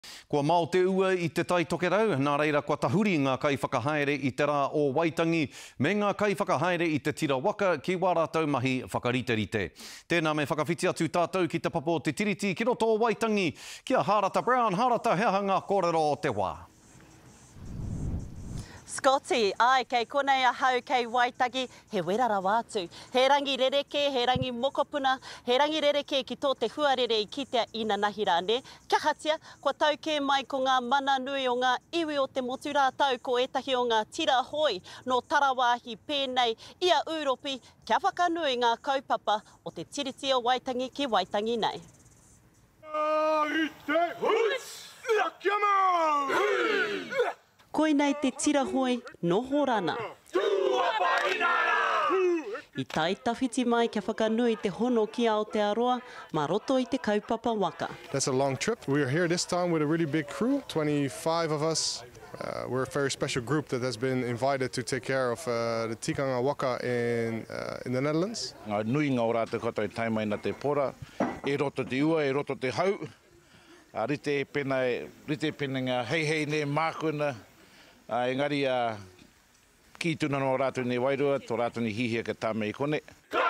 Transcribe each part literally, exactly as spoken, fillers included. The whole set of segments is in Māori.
Kua mau te ua i te tai tokerau, nā reira kua tahuri ngā kai whakahaere i te rā o Waitangi, me ngā kai whakahaere i te tira waka ki wā rātou mahi whakarite-rite. Tēnā me whakawhiti atu tātou ki te papo te tiriti ki roto o Waitangi, kia Harata Brown, Harata hea ngā kōrero o te wā. Scotty, ai, kei konei a hau kei Waitangi, he werara wātu. He rangi rereke, he rangi mokopuna, he rangi rereke ki tō te huarere i kitea ina nahi rāne. Kia hatia, kua tau ke mai ko ngā mana nui o ngā iwi o te motu rātau ko etahi o ngā tira hoi no Tarawāhi pēnei ia Uropi, kia whakanui ngā kaupapa o te tiriti o Waitangi ki Waitangi nei. Koinei te tira hoi, noho rana. I tai tawhiti mai kia whakanui te hono ki Aotearoa, ma roto i te kaupapa waka. That's a long trip. We are here this time with a really big crew, twenty-five of us. Uh, we're a very special group that has been invited to take care of uh, the tikanga waka in, uh, in the Netherlands. Ngā nui ngā ora te koto i taimai na te pora, e roto te ua, e roto te hau. Uh, rite pena, rite pena ngā hei hei ne mākuna, Uh, engari a uh, ki tuna no rātou nei wairua, tō rātou ni hihia ka tāme i kone.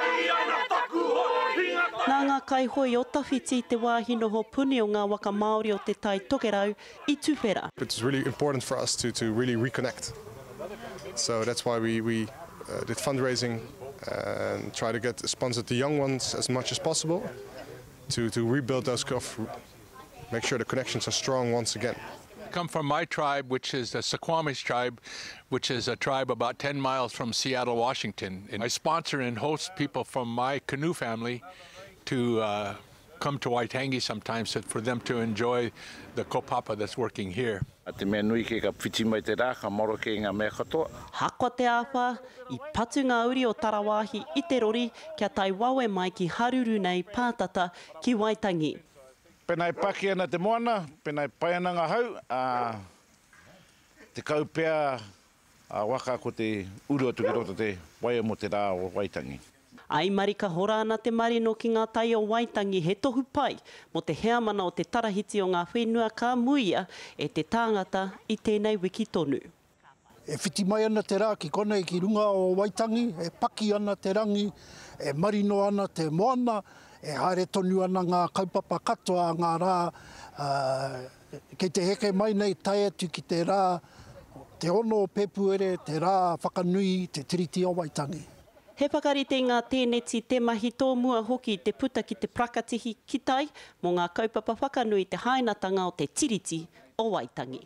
Nā ngā kai hoi o tawhiti i te wāhino ho puni o ngā Waka Māori o te tai tokerau i tūwhera. It's really important for us to, to really reconnect. So that's why we, we uh, did fundraising and try to get sponsored the young ones as much as possible to, to rebuild those, make sure the connections are strong once again. Come from my tribe, which is the Suquamish tribe, which is a tribe about ten miles from Seattle, Washington. And I sponsor and host people from my canoe family to uh, come to Waitangi sometimes for them to enjoy the kaupapa that's working here. Te mea nui ke ka whiti mai te rā, ka moro ke ngā mea katoa. Hakwa te āwha, i patu ngā uri o Tarawāhi i te rori, kia tai wawe mai ki haruru nei pātata ki Waitangi. Penai paki ana te moana, penai pai ana ngā hau, uh, te kaupea uh, waka ko te urua tuki roto te waia mo te rā o Waitangi. Ai marika hora ana te marino ki ngā tai o Waitangi he tohu pai mo te heamana o te tarahiti o ngā whenua ka muia e te tāngata i tēnei wiki tonu. E whiti mai ana te rā ki konei ki runga o Waitangi, e paki ana te rangi, e marino ana te moana, e haere tonu ana ngā kaupapa katoa ngā rā, uh, kei te heke mai nei tai atu ki te rā, te ono o Pepuere, te rā whakanui, te tiriti o Waitangi. He whakarite ngā tēneti te mahi tō mua hoki te puta ki te prakatihi kitai mo ngā kaupapa whakanui te hainatanga o te tiriti o Waitangi.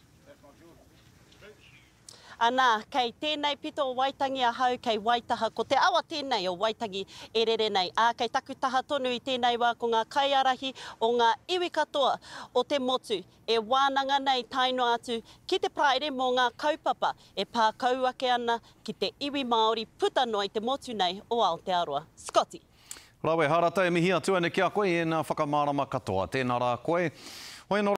Anā, kei tēnei pito o Waitangi a hau kei Waitaha, ko te awa tēnei o Waitangi e rere nei. Ā, kei takutaha tonu i tēnei wā ko ngā kaiarahi o ngā iwi katoa o te motu. E wānanga nei taino atu ki te praere mō ngā kaupapa e pā kauake ana ki te iwi Māori puta noa i te motu nei o Aotearoa. Scotty. Rawe, Harata, e mihi atu ane ki a koe e nā whakamārama katoa. Tēnā rā koe.